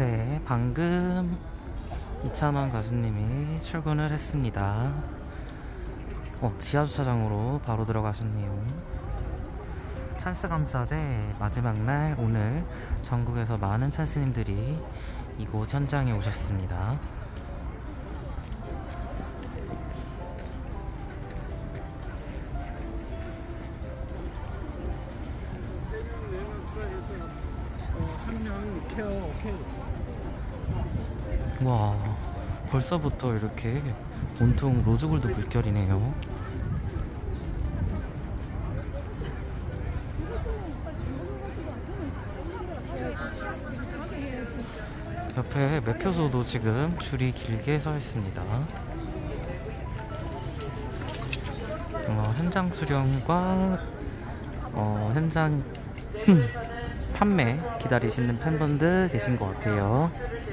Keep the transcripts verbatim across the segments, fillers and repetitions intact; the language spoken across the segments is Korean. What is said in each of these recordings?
네, 방금 이찬원 가수님이 출근을 했습니다. 어, 지하주차장으로 바로 들어가셨네요. 찬스감사제 마지막 날 오늘 전국에서 많은 찬스님들이 이곳 현장에 오셨습니다. 와, 벌써부터 이렇게 온통 로즈골드 물결이네요. 옆에 매표소도 지금 줄이 길게 서 있습니다. 어, 현장 수령과 어, 현장 판매 기다리시는 팬분들 계신 것 같아요.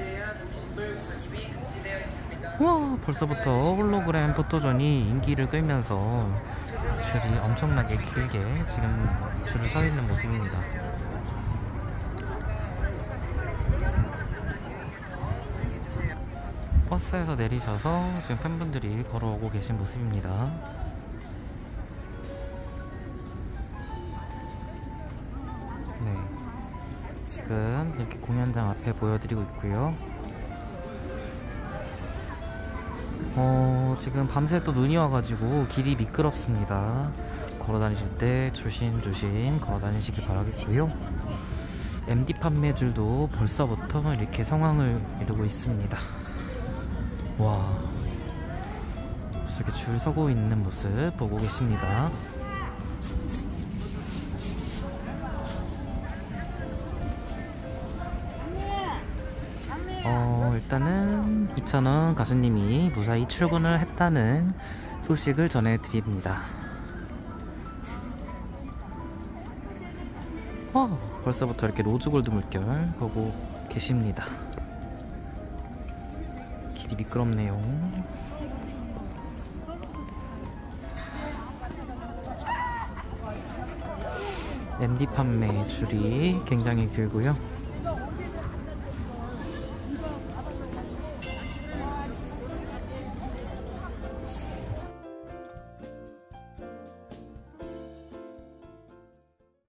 와, 벌써부터 홀로그램 포토존이 인기를 끌면서 줄이 엄청나게 길게 지금 줄을 서 있는 모습입니다. 버스에서 내리셔서 지금 팬분들이 걸어오고 계신 모습입니다. 네, 지금 이렇게 공연장 앞에 보여드리고 있고요. 어, 지금 밤새 또 눈이 와가지고 길이 미끄럽습니다. 걸어다니실 때 조심조심 걸어다니시길 바라겠고요. 엠디 판매줄도 벌써부터 이렇게 상황을 이루고 있습니다. 와, 이렇게 줄 서고 있는 모습 보고 계십니다. 어, 일단은 이찬원 가수님이 무사히 출근을 했다는 소식을 전해드립니다. 어, 벌써부터 이렇게 로즈골드 물결 보고 계십니다. 길이 미끄럽네요. 엠디 판매 줄이 굉장히 길고요.